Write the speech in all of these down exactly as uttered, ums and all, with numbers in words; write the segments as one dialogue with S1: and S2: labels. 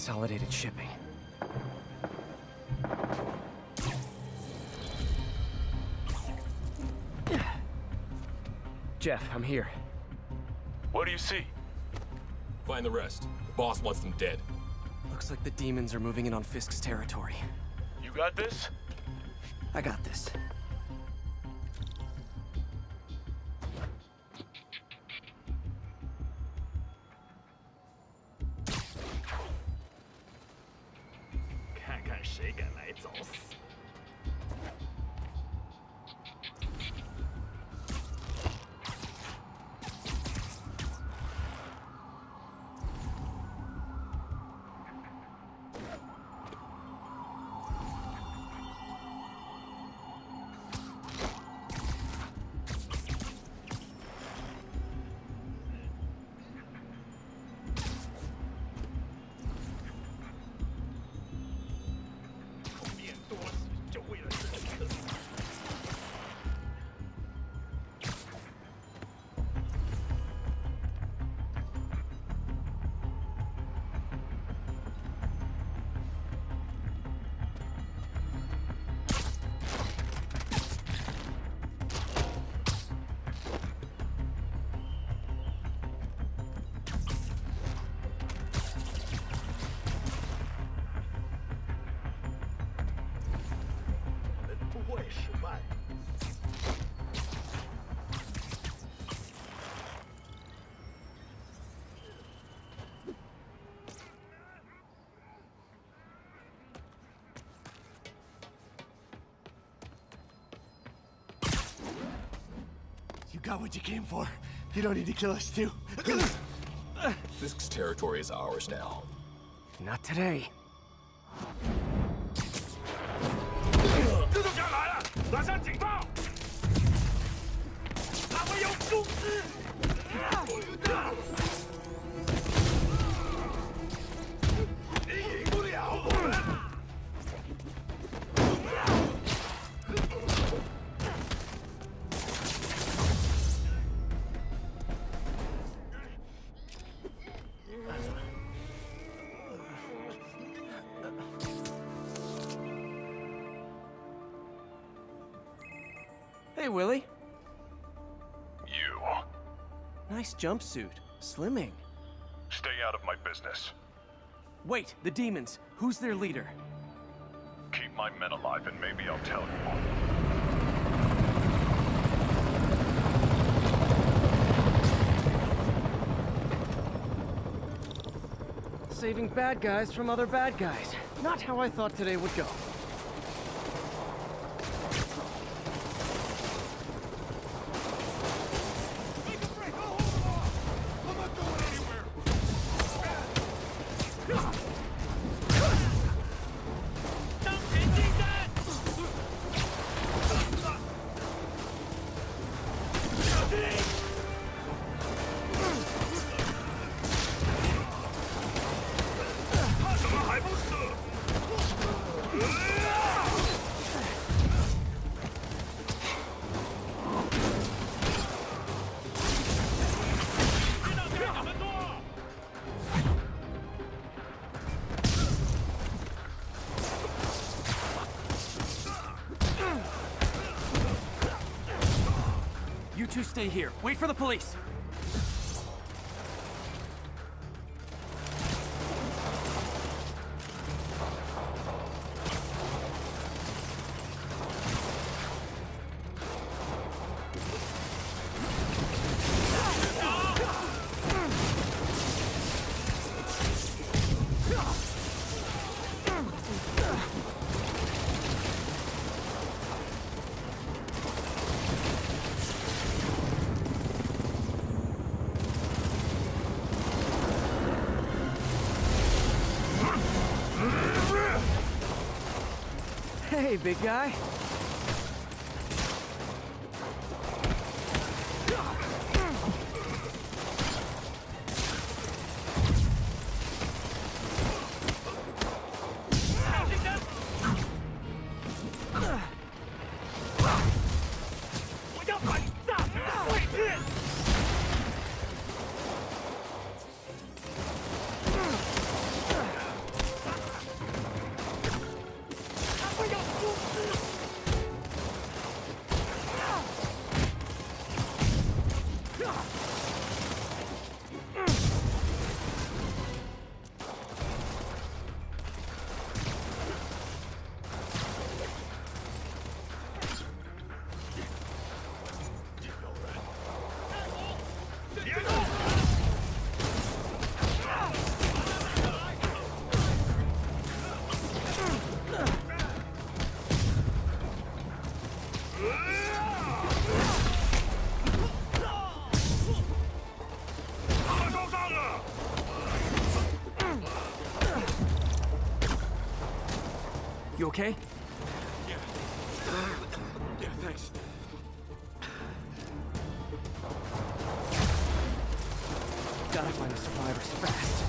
S1: consolidated shipping. Jeff, I'm here.
S2: What do you see?
S3: Find the rest. The boss wants them dead.
S1: Looks like the demons are moving in on Fisk's territory.
S2: You got this?
S1: I got this.
S4: You got what you came for. You don't need to kill us too.
S3: Fisk's territory is ours now.
S1: Not today.
S2: 蜘蛛侠来了，拿上警报！他们有蛛丝！你赢不了我们！
S1: Hey, Willie.
S2: You.
S1: Nice jumpsuit. Slimming.
S2: Stay out of my business.
S1: Wait, the demons. Who's their leader?
S2: Keep my men alive and maybe I'll tell you.
S1: Saving bad guys from other bad guys. Not how I thought today would go. You two stay here. Wait for the police. Hey, big guy.
S2: 他受伤了。
S1: You okay?
S2: Yeah. Yeah, thanks.
S1: Gotta find the survivors fast.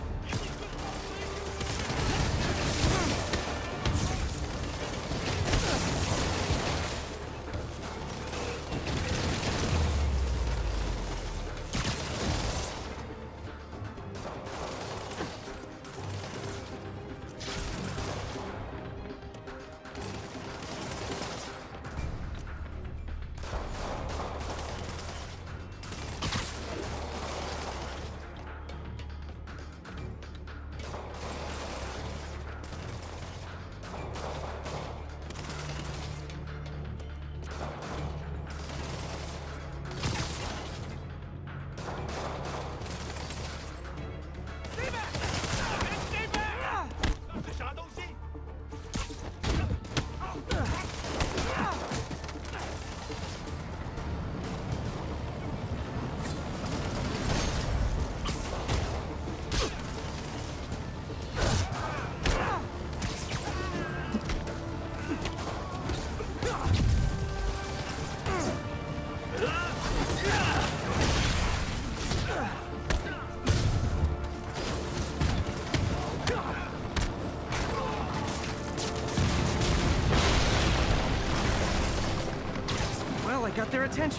S1: Well, I got their attention.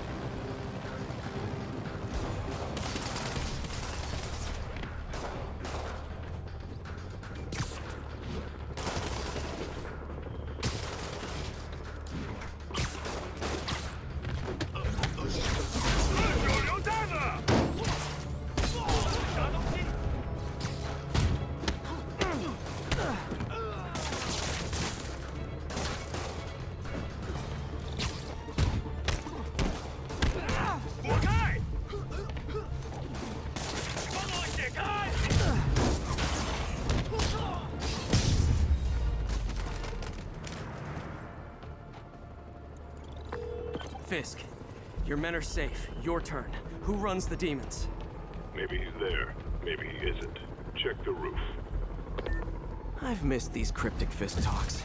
S1: Fisk, your men are safe. Your turn. Who runs the demons?
S5: Maybe he's there. Maybe he isn't. Check the roof.
S1: I've missed these cryptic Fisk talks.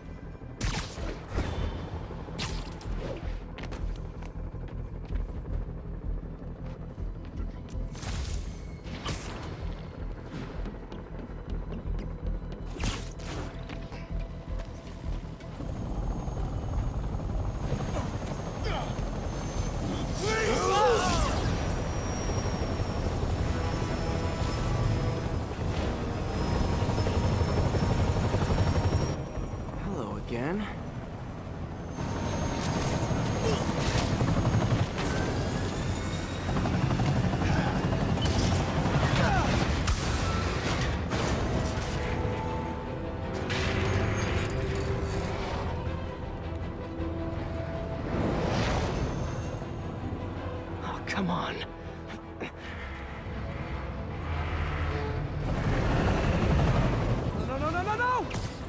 S1: Again? Oh, come on. No, no, no, no, no!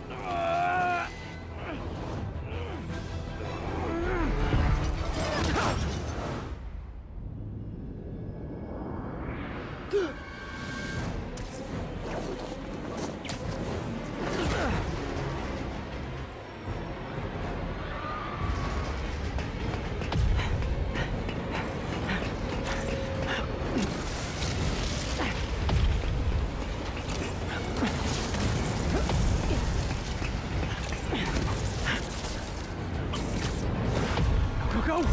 S1: Go!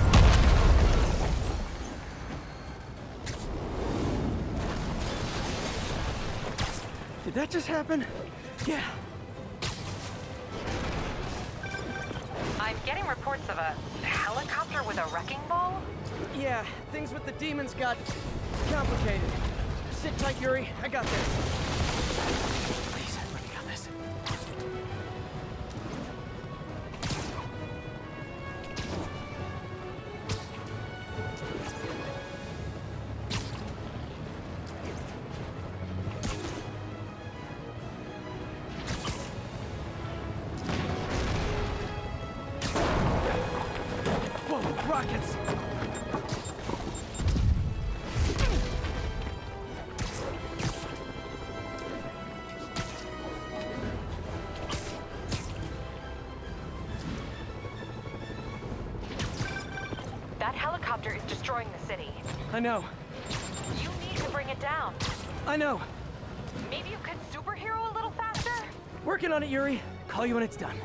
S1: Did that just happen? Yeah.
S6: I'm getting reports of a helicopter with a wrecking ball?
S1: Yeah, things with the demons got complicated. Sit tight, Yuri. I got this. Please, let me got this. rockets!
S6: That helicopter is destroying the city.
S1: I know.
S6: You need to bring it down.
S1: I know.
S6: Maybe you could superhero a little faster?
S1: Working on it, Yuri. Call you when it's done.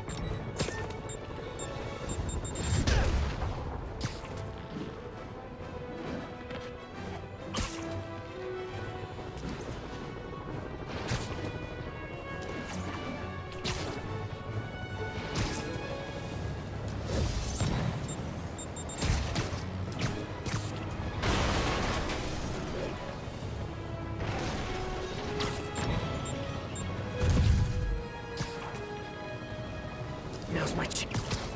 S1: Now's my chance.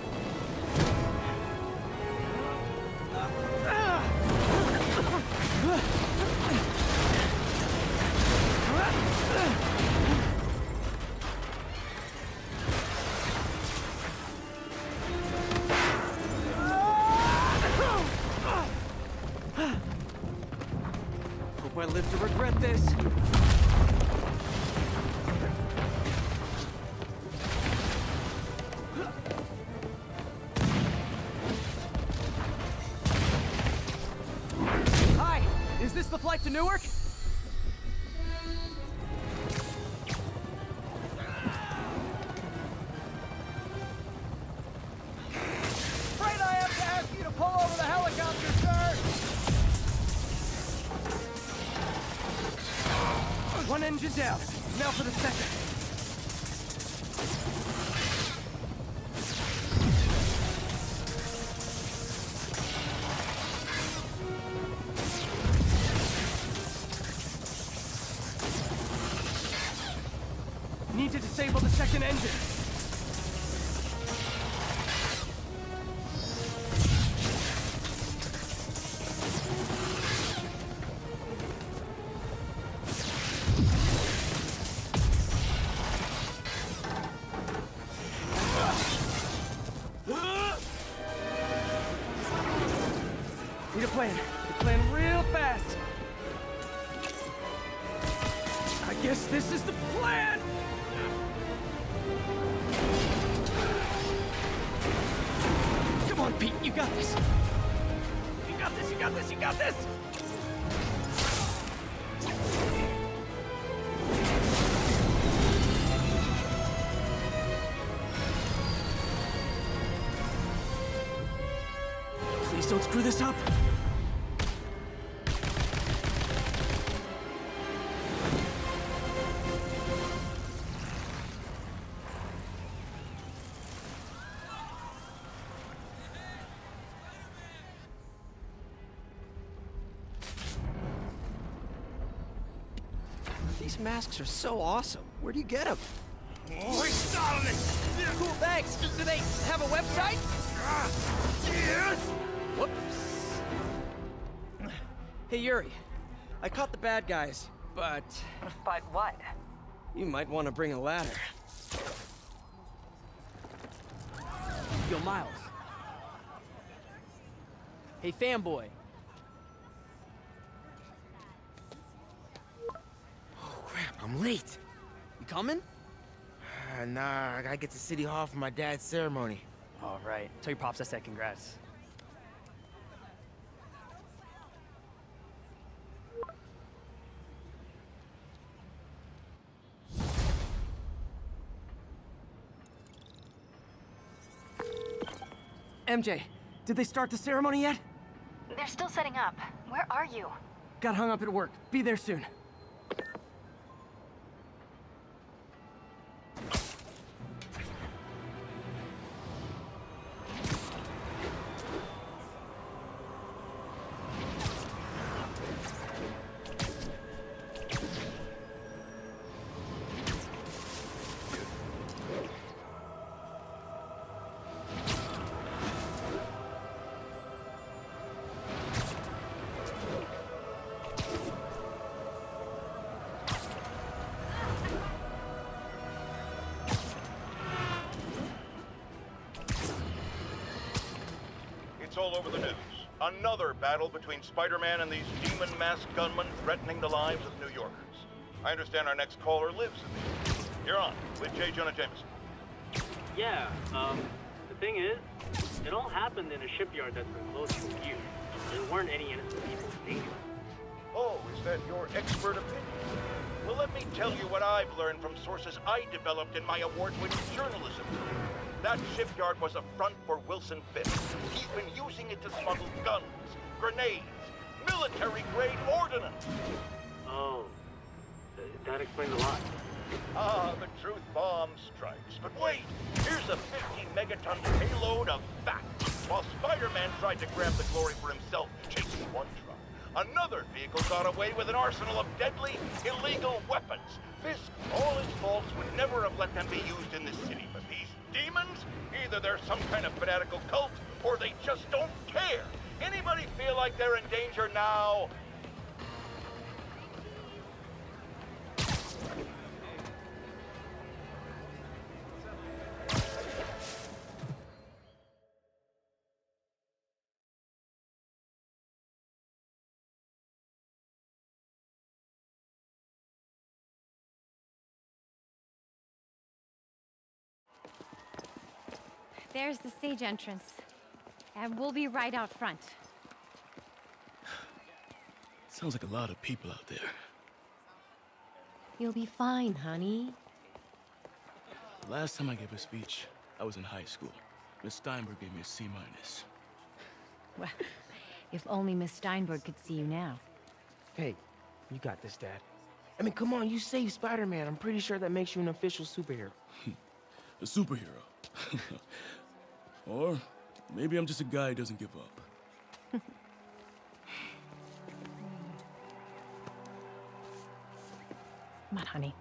S1: Hope I live to regret this. Hi, is this the flight to Newark? Afraid I have to ask you to pull over the helicopter, sir. One engine down. Now for the second. Need to disable the second engine. Need a plan. Need a plan real fast. I guess this is the plan! Come on, Pete, you got this. You got this, you got this, you got this! Please don't screw this up. These masks are so awesome. Where do you get them?
S2: Ой, Старлинг!
S1: Cool, thanks. Do they have a website?
S2: Yes!
S1: Whoops. Hey, Yuri. I caught the bad guys, but
S6: But what?
S1: you might want to bring a ladder. Yo, Miles. Hey, fanboy.
S7: Oh, crap, I'm late.
S1: You coming?
S7: Uh, nah, I gotta get to City Hall for my dad's ceremony.
S1: All right. Tell your pops I said congrats. M J, did they start the ceremony yet?
S8: They're still setting up. Where are you?
S1: Got hung up at work. Be there soon.
S9: It's all over the news. Another battle between Spider-Man and these demon-masked gunmen threatening the lives of New Yorkers. I understand our next caller lives in these. You're on with J. Jonah Jameson.
S10: Yeah, um, the thing is, it all happened in a shipyard that's been closed for years. There weren't any innocent people in danger.
S9: Oh, is that your expert opinion? Well, let me tell you what I've learned from sources I developed in my award-winning journalism career. That shipyard was a front for Wilson Fisk. He's been using it to smuggle guns, grenades, military-grade ordnance.
S10: Oh, th that explains a lot.
S9: Ah, the truth bomb strikes. But wait, here's a fifty megaton payload of fact. While Spider-Man tried to grab the glory for himself, chasing one truck, another vehicle got away with an arsenal of deadly, illegal weapons. Fisk, all his faults, would never have let them be used in this city. But these demons, either they're some kind of fanatical cult, or they just don't care. Anybody feel like they're in danger now?
S11: There's the stage entrance. And we'll be right out front.
S12: Sounds like a lot of people out there.
S11: You'll be fine, honey.
S12: The last time I gave a speech, I was in high school. Miss Steinberg gave me a C minus.
S11: Well, if only Miss Steinberg could see you now.
S7: Hey, you got this, Dad. I mean, come on, you saved Spider-Man. I'm pretty sure that makes you an official superhero.
S12: A superhero. Or maybe I'm just a guy who doesn't give up.
S11: Come on, honey.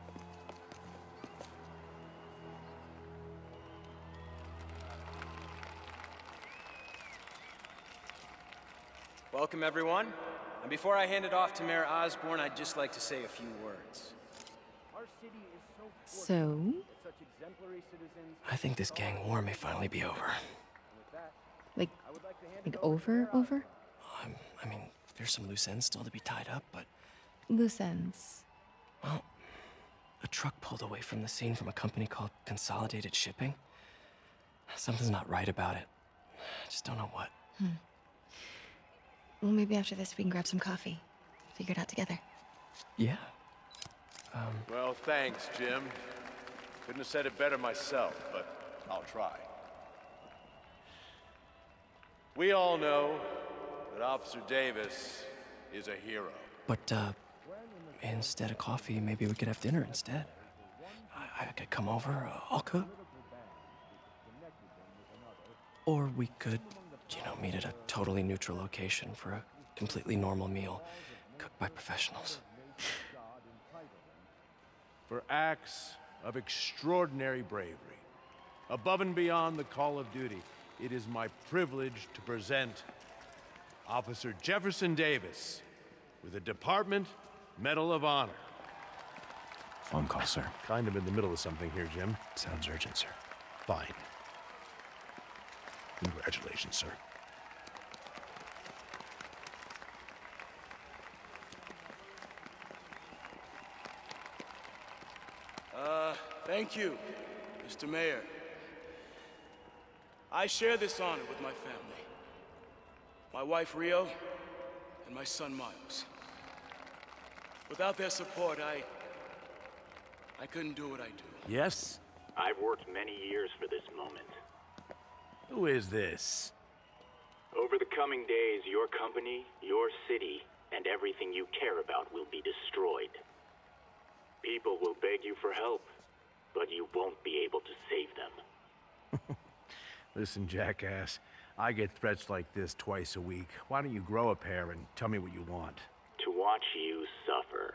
S1: Welcome, everyone. And before I hand it off to Mayor Osborn, I'd just like to say a few words. Our city is so
S11: So?
S1: such exemplary citizens.
S13: I think this gang war may finally be over.
S11: Like, like over, over?
S13: Um, I mean, there's some loose ends still to be tied up, but...
S11: Loose ends.
S13: Well, a truck pulled away from the scene from a company called Consolidated Shipping. Something's not right about it. I just don't know what.
S11: Hmm. Well, maybe after this we can grab some coffee. Figure it out together.
S13: Yeah. Um...
S2: Well, thanks, Jim. Couldn't have said it better myself, but I'll try. We all know that Officer Davis is a hero.
S13: But, uh, instead of coffee, maybe we could have dinner instead. I, I could come over, uh, I'll cook. Or we could, you know, meet at a totally neutral location for a completely normal meal, cooked by professionals.
S2: For acts of extraordinary bravery, above and beyond the call of duty, it is my privilege to present Officer Jefferson Davis with the Department Medal of Honor.
S14: Phone call, sir.
S2: Kind of in the middle of something here, Jim.
S14: Sounds urgent, sir.
S2: Fine. Congratulations, sir.
S12: Uh, thank you, Mister Mayor. I share this honor with my family. My wife, Rio, and my son, Miles. Without their support, I... I couldn't do what I do.
S2: Yes?
S10: I've worked many years for this moment.
S2: Who is this?
S10: Over the coming days, your company, your city, and everything you care about will be destroyed. People will beg you for help, but you won't be able to save them.
S2: Listen, jackass, I get threats like this twice a week. Why don't you grow a pair and tell me what you want?
S10: To watch you suffer.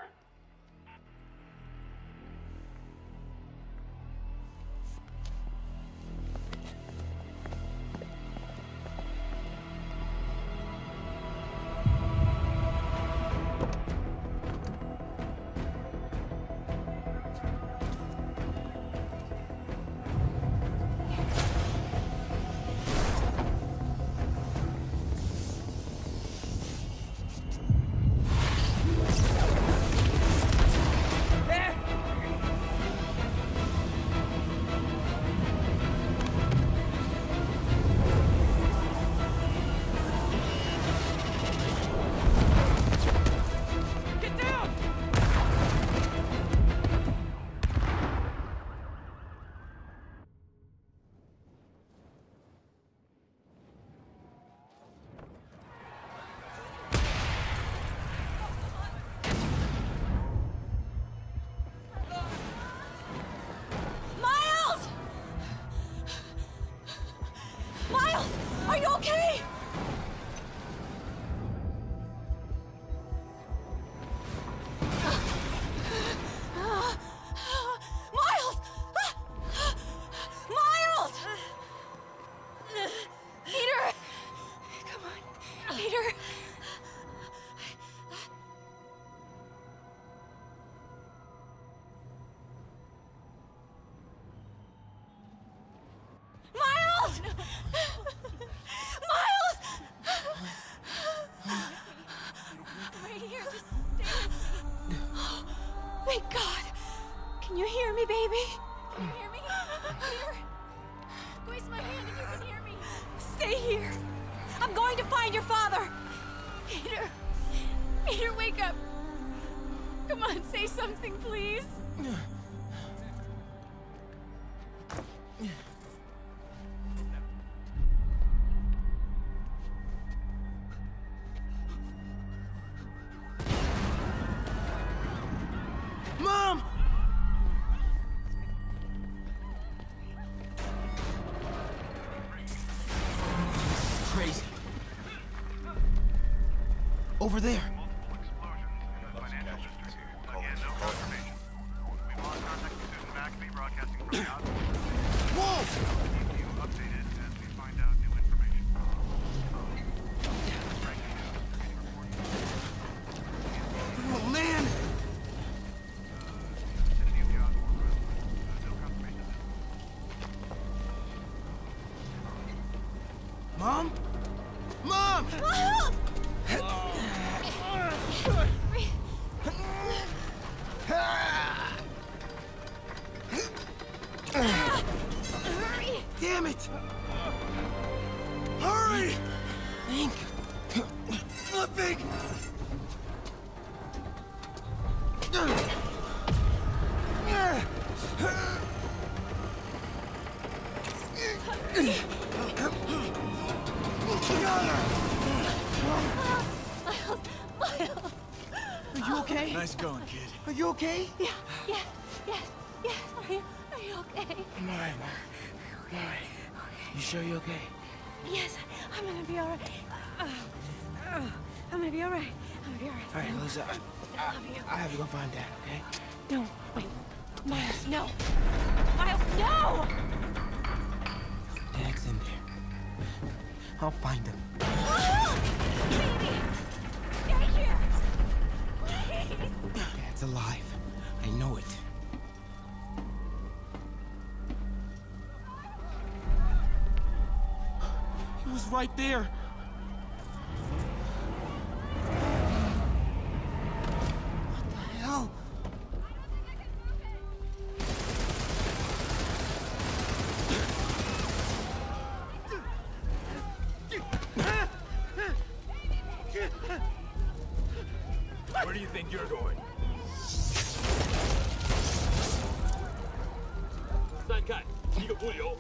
S15: Are you okay? Miles! Miles! Peter! Come on, Peter. Miles! Miles! Right here, just stay with me. Thank God. Can you hear me, baby? Can you hear me? Peter? Squeeze my hand if you can hear me. Stay here. I'm going to find your father. Peter. Peter, wake up. Come on, say something, please.
S7: Mom! Crazy. Over there. Whoa! Oh, man! Mom? Mom!
S15: Miles! Hurry!
S7: Damn it! Hurry! Think. Flipping!
S15: Miles! Miles!
S7: Are you okay? Nice going, kid. Are you okay?
S15: Yeah, yeah, yes, yes. Are you, are you okay?
S7: I'm alright, Mom. I'm alright. You sure you're okay?
S15: Yes, I'm gonna be alright. Uh, uh, I'm gonna be alright. I'm gonna be alright.
S7: Alright, Lisa. I, I, I have to go find Dad, okay?
S15: No, wait. Miles, no! Miles, no!
S7: Dad's in there. I'll find him.
S15: Miles! Baby! Stay here! Please!
S7: Dad's alive. I know it. He was right there. What the hell?
S9: Where do you think you're going?
S16: 再看一个不留。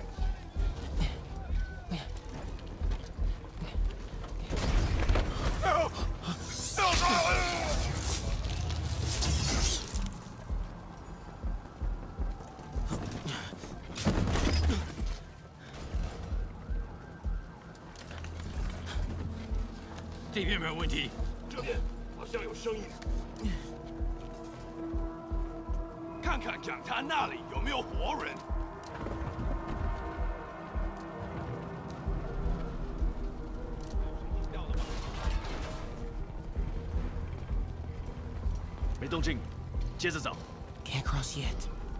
S9: 这边没有问题。
S16: 这边好像有声音。
S9: 看看讲台那里有没有活人。
S16: 没动静，接着找。
S7: Can't cross yet.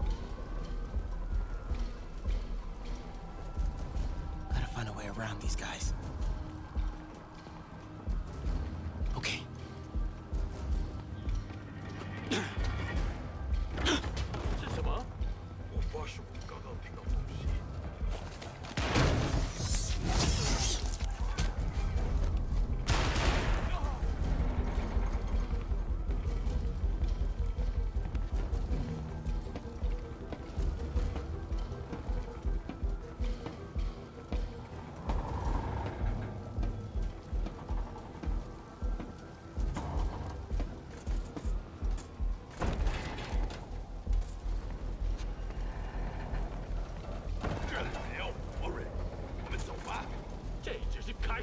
S7: Gotta find a way around these guys. Okay.
S16: 是什么？我发誓，我刚刚听到东西。
S7: Come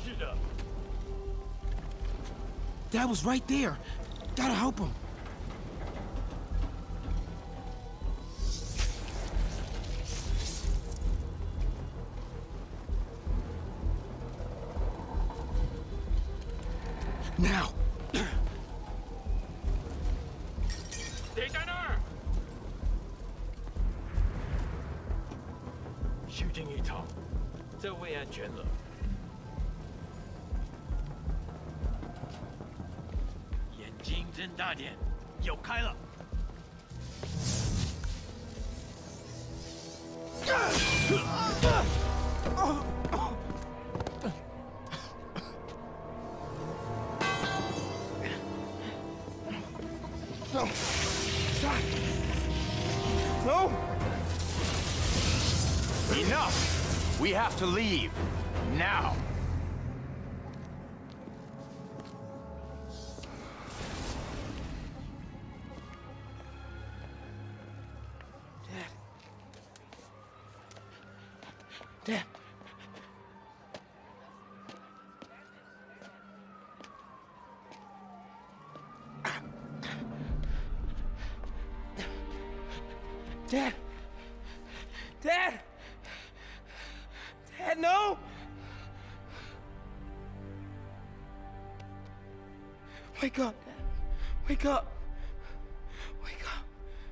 S7: Dad was right there. Gotta help him. Now.
S16: 谁在那儿？修建一套，这位安全了。眼睛睁大点，有开了。
S7: No! Stop! No!
S17: Enough! We have to leave. Now!
S7: Dad. Dad. Dad! Dad! Dad, no! Wake up, Dad. Wake up. Wake up.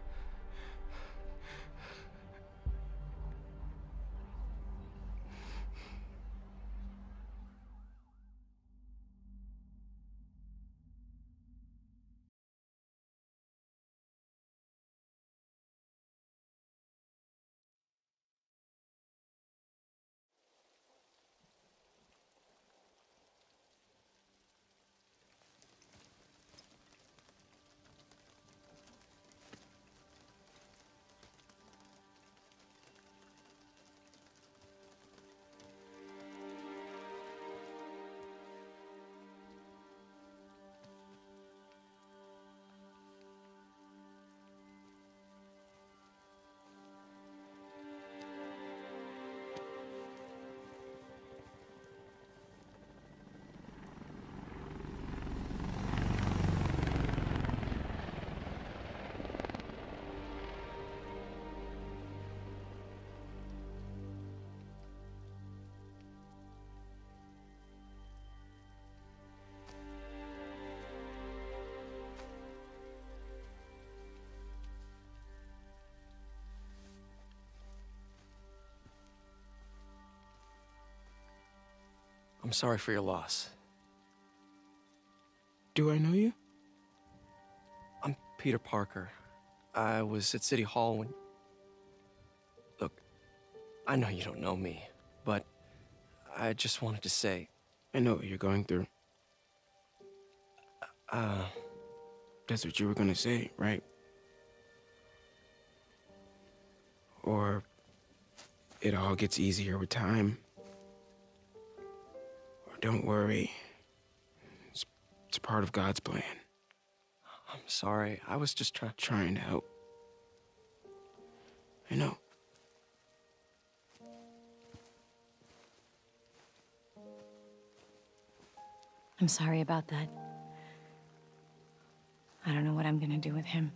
S13: I'm sorry for your loss.
S7: Do I know you?
S13: I'm Peter Parker. I was at City Hall when... Look, I know you don't know me, but I just wanted to say...
S7: I know what you're going through.
S13: Uh...
S7: That's what you were gonna say, right? Or it all gets easier with time. Or don't worry. It's, it's part of God's plan.
S13: I'm sorry. I was just trying...
S7: Trying to help. I know.
S18: I'm sorry about that. I don't know what I'm gonna do with him.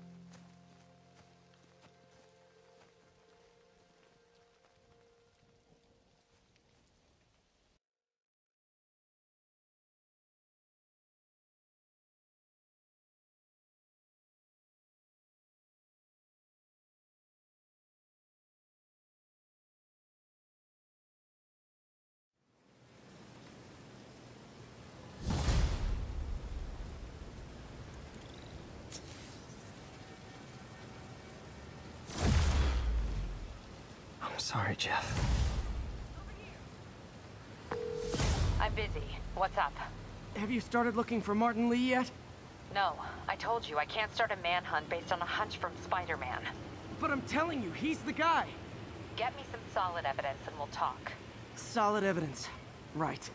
S13: I'm sorry, Jeff.
S6: I'm busy. What's up?
S1: Have you started looking for Martin Lee yet?
S6: No. I told you, I can't start a manhunt based on a hunch from Spider-Man.
S1: But I'm telling you, he's the guy.
S6: Get me some solid evidence and we'll talk.
S1: Solid evidence. Right.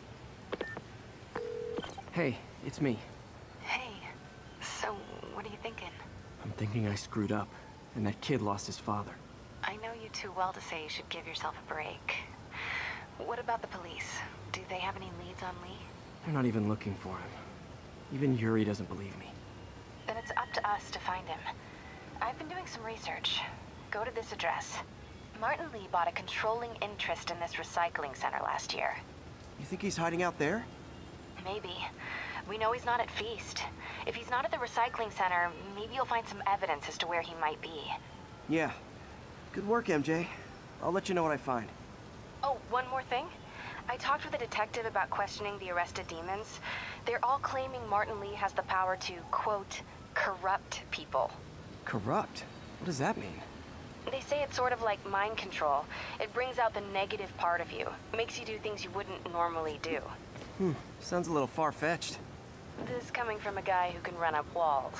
S13: Hey, it's me.
S11: Hey, so what are you thinking?
S13: I'm thinking I screwed up, and that kid lost his father.
S11: I know you too well to say you should give yourself a break.
S6: What about the police? Do they have any leads on Lee?
S13: They're not even looking for him. Even Yuri doesn't believe me.
S6: Then it's up to us to find him. I've been doing some research. Go to this address. Martin Lee bought a controlling interest in this recycling center last year.
S19: You think he's hiding out there?
S6: Maybe. We know he's not at Feast. If he's not at the recycling center, maybe you'll find some evidence as to where he might be.
S19: Yeah. Good work, M J. I'll let you know what I find.
S6: Oh, one more thing. I talked with a detective about questioning the arrested demons. They're all claiming Martin Lee has the power to, quote, corrupt people.
S13: Corrupt? What does that mean?
S6: They say it's sort of like mind control. It brings out the negative part of you. Makes you do things you wouldn't normally do.
S19: Hmm, sounds a little far-fetched.
S6: This coming from a guy who can run up walls.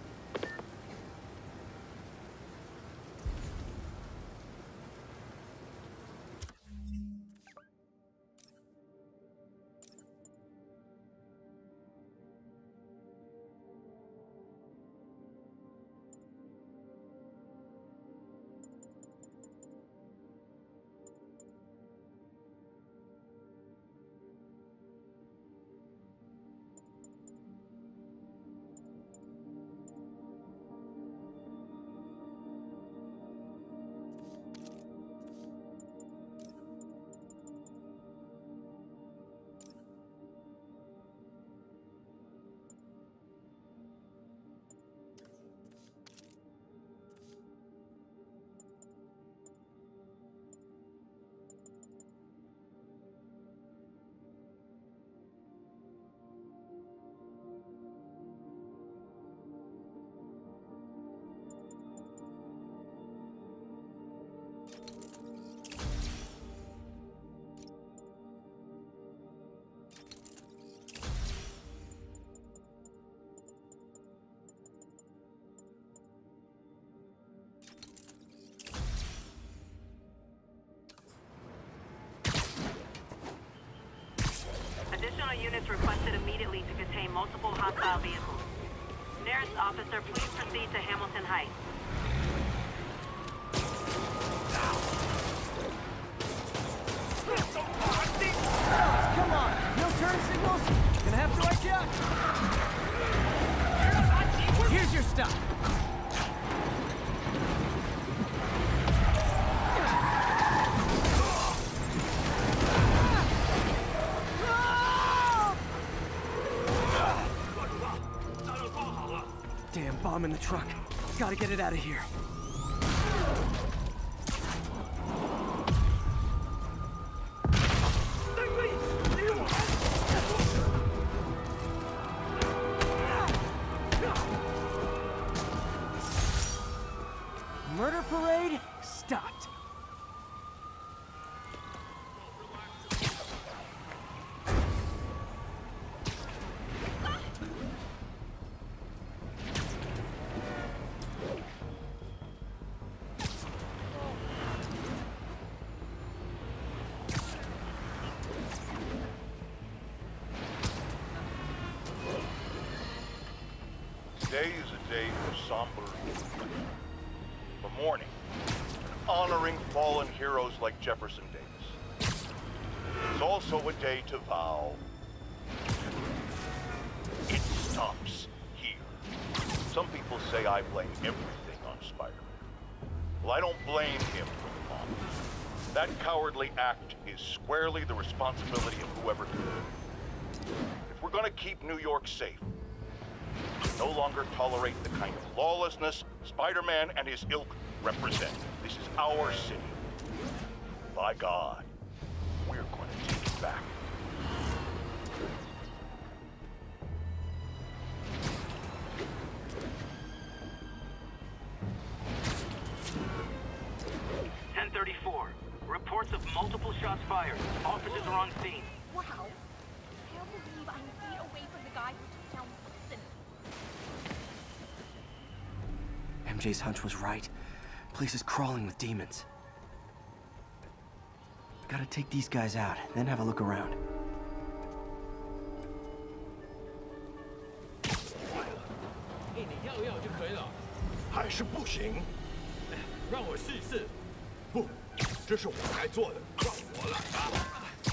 S20: Additional units requested immediately to contain multiple hostile vehicles. Nearest officer, please proceed to Hamilton Heights.
S1: Come on! No turn signals? Gonna have to wake you up! Here's your stuff!
S19: Damn bomb in the truck. Gotta get it out of here.
S1: Murder parade stopped.
S9: Today is a day for somber, for mourning, and honoring fallen heroes like Jefferson Davis. It's also a day to vow. It stops here. Some people say I blame everything on Spider-Man. Well, I don't blame him for the bomb. That cowardly act is squarely the responsibility of whoever did it. If we're gonna keep New York safe, no longer tolerate the kind of lawlessness Spider-Man and his ilk represent. This is our city. By God, we're going to take it back.
S20: ten thirty-four. Reports of multiple shots fired. Officers are on scene.
S15: Wow. I can't believe I'm feet away from the guy who took down Wilson.
S19: M J's hunch was right. Place is crawling with demons. Gotta take these guys out, then have a look around.
S16: 你要要就可以了，还是不行？让我试一试。不，这是我该做的，让我来吧。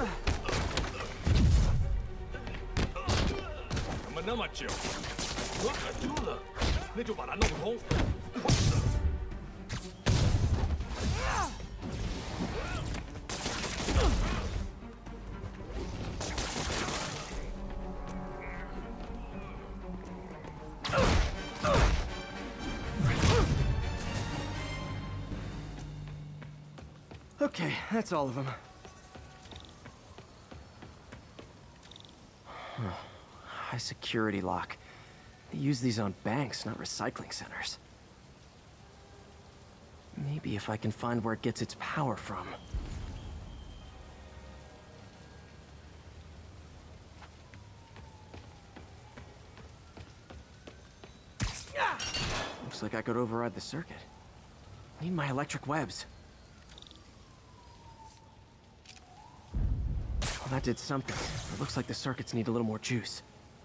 S16: 怎么那么久？我可住了，那就把它弄通。
S13: Okay, that's all of them. High security lock. They use these on banks, not recycling centers. Maybe if I can find where it gets its power from. Looks like I could override the circuit. Need my electric webs. Well, that did something. It looks like the circuits need a little more juice.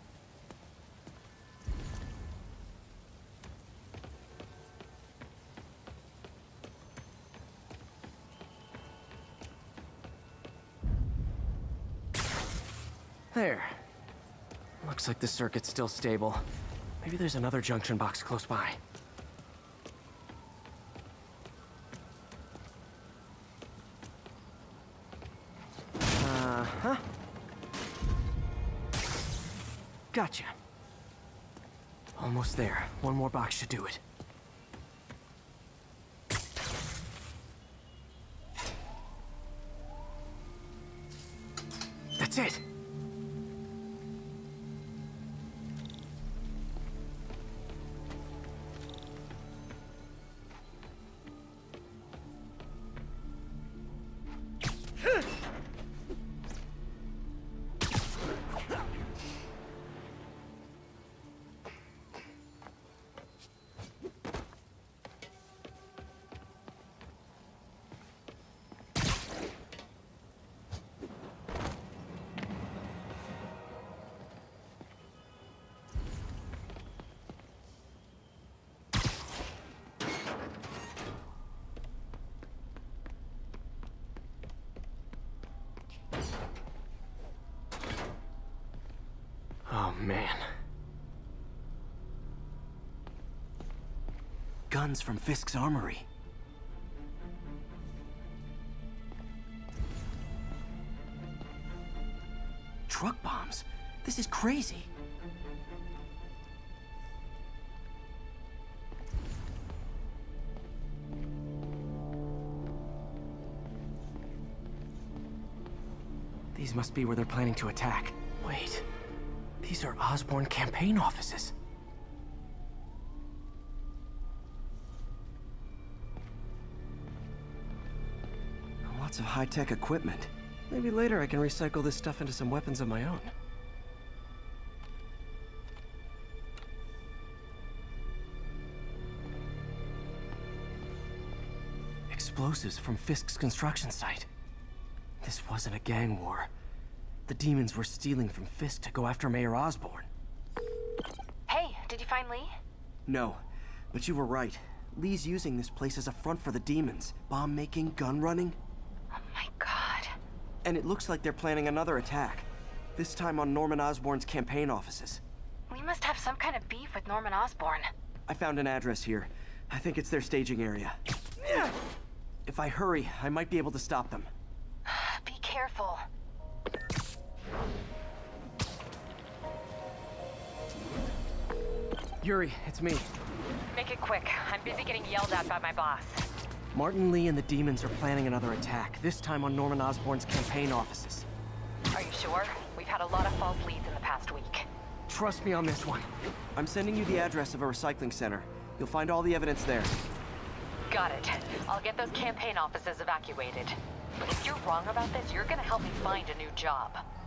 S13: There. Looks like the circuit's still stable. Maybe there's another junction box close by. Uh-huh. Gotcha. Almost there. One more box should do it. That's it! Oh, man. Guns from Fisk's armory. Truck bombs? This is crazy. These must be where they're planning to attack. Wait. These are Osborn campaign offices. Lots of high-tech equipment. Maybe later I can recycle this stuff into some weapons of my own. Explosives from Fisk's construction site. This wasn't a gang war. The demons were stealing from Fisk to go after Mayor Osborn.
S6: Hey, did you find Lee?
S19: No, but you were right. Lee's using this place as a front for the demons. Bomb-making, gun-running.
S6: Oh my god.
S19: And it looks like they're planning another attack. This time on Norman Osborn's campaign offices.
S6: We must have some kind of beef with Norman Osborn.
S19: I found an address here. I think it's their staging area. If I hurry, I might be able to stop them.
S6: Be careful.
S13: Yuri, it's me.
S6: Make it quick. I'm busy getting yelled at by my boss.
S13: Martin Lee and the demons are planning another attack, this time on Norman Osborn's campaign offices.
S6: Are you sure? We've had a lot of false leads in the past week.
S13: Trust me on this one.
S19: I'm sending you the address of a recycling center. You'll find all the evidence there.
S6: Got it. I'll get those campaign offices evacuated. But if you're wrong about this, you're gonna help me find a new job.